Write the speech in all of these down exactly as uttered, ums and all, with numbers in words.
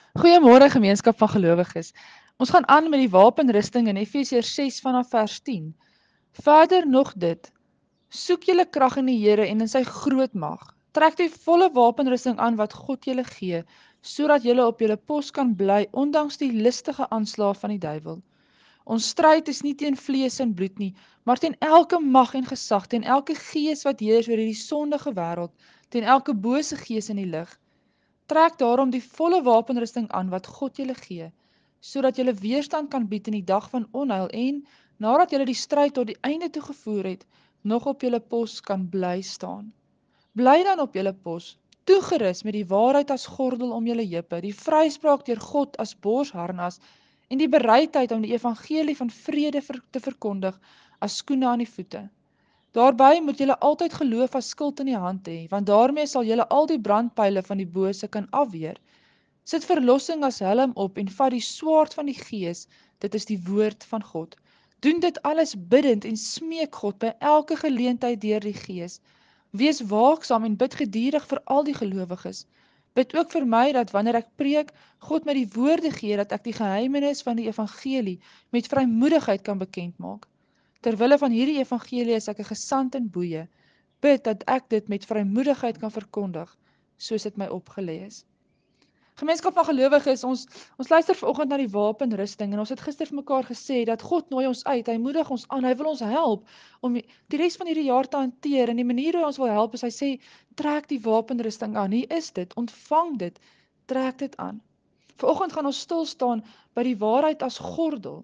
Goeiemôre gemeenskap van gelowiges. Ons gaan aan met die wapenrusting in Efesiërs ses vanaf vers tien. Verder nog dit, soek julle krag in die Here en in sy groot mag. Trek die volle wapenrusting aan wat God julle gee, sodat julle op julle pos kan bly ondanks die listige aanslae van die duiwel. Ons stryd is nie teen vlees en bloed nie, maar teen elke mag en gesag, teen elke gees wat heers oor hierdie sondige wêreld, teen elke bose gees in die lig. Trek daarom die volle wapenrusting aan wat God julle gee, sodat julle weerstand kan bied in die dag van onheil en, nadat julle die stryd tot die einde toegevoer het, nog op julle pos kan bly staan. Bly dan op julle pos, toegerus met die waarheid as gordel om julle heupe, die vryspraak deur God as borsharnas en die bereidheid om die evangelie van vrede te verkondig as skoene aan die voete. Daarby moet julle altyd geloof as skild in die hand hê, want daarmee sal julle al die brandpyle van die bose kan afweer. Sit verlossing as helm op en vat die swaard van die Gees, dit is die woord van God. Doen dit alles biddend en smeek God by elke geleentheid deur die Gees. Wees waaksaam en bid geduldig vir al die gelowiges. Bid ook vir my dat wanneer ek preek, God my die woorde gee dat ek die geheimenis van die evangelie met vrymoedigheid kan bekend maak. Terwille van hierdie evangelie is ek 'n gesant in boeye. Bid dat ek dit met vrymoedigheid kan verkondig, soos dit my opgelê is. Gemeenskap van gelowiges, ons ons luister vanoggend na die wapenrusting en ons het gister vir mekaar gesê dat God nooi ons uit, hy moedig ons aan, hy wil ons help om die res van hierdie jaar te hanteer en die manier hoe ons wil help is hy sê trek die wapenrusting aan. Hier is dit, ontvang dit, trek dit aan. Vanoggend gaan ons stil staan by die waarheid as gordel.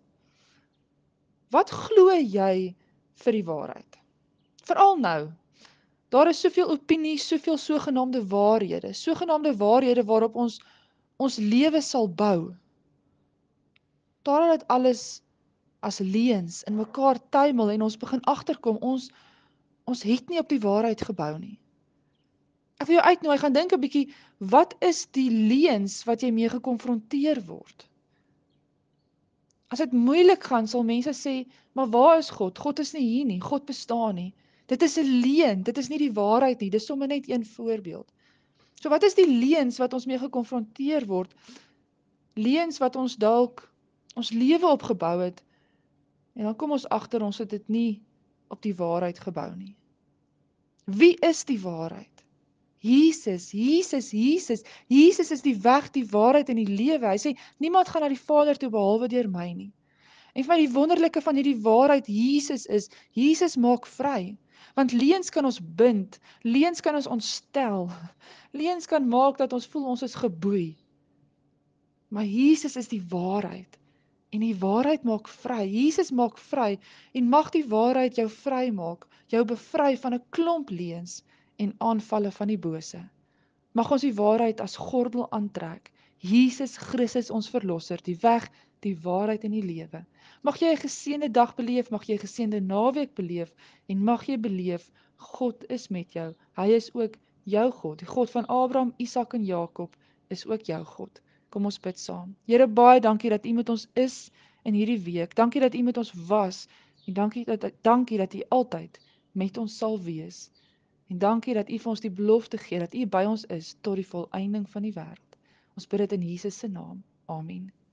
Wat glo jy vir die waarheid? Veral nou. Daar is soveel opinie, soveel sogenaamde waarhede, sogenaamde waarhede waarop ons ons lewe sal bou. Totdat dit alles as leuns in mekaar tuimel en ons begin agterkom, ons ons het nie op die waarheid gebou nie. Ek wil jou uitnooi, gaan dink 'n bietjie, wat is die leuns wat jy mee gekonfronteer word? As dit moeilik gaan, sal mense sê, maar waar is God? God is nie hier nie, God bestaan nie. Dit is 'n leuen, dit is nie die waarheid nie, dis sommer net een voorbeeld. So wat is die leuns wat ons mee gekonfronteer word? Leuns wat ons dalk ons lewe opgebou het, en dan kom ons agter ons het dit nie op die waarheid gebou nie. Wie is die waarheid? Jesus, Jesus, Jesus, Jesus is die weg, die waarheid en die lewe. Hy sê, niemand gaan na die Vader toe behalwe deur my nie. En vir my die wonderlike van hierdie waarheid Jesus is, Jesus maak vry. Want leuns kan ons bind, leuns kan ons ontstel, leuns kan maak dat ons voel ons is geboei. Maar Jesus is die waarheid, en die waarheid maak vry. Jesus maak vry, en mag die waarheid jou vry maak, jou bevry van 'n klomp leuns en aanvalle van die bose. Mag ons die waarheid as gordel aantrek. Jesus Christus ons verlosser, die weg, die waarheid en die lewe. Mag jy 'n geseënde dag beleef, mag jy 'n geseënde naweek beleef, en mag jy beleef, God is met jou. Hy is ook jou God. Die God van Abraham, Isak en Jakob is ook jou God. Kom ons bid saam. Here, baie dankie dat U met ons is in hierdie week. Dankie dat U met ons was, en dankie dat, dankie dat U altyd met ons sal wees. En dankie dat U vir ons die belofte gee, dat U by ons is, tot die volëinding van die wêreld. Ons bid dit in Jesus se naam. Amen.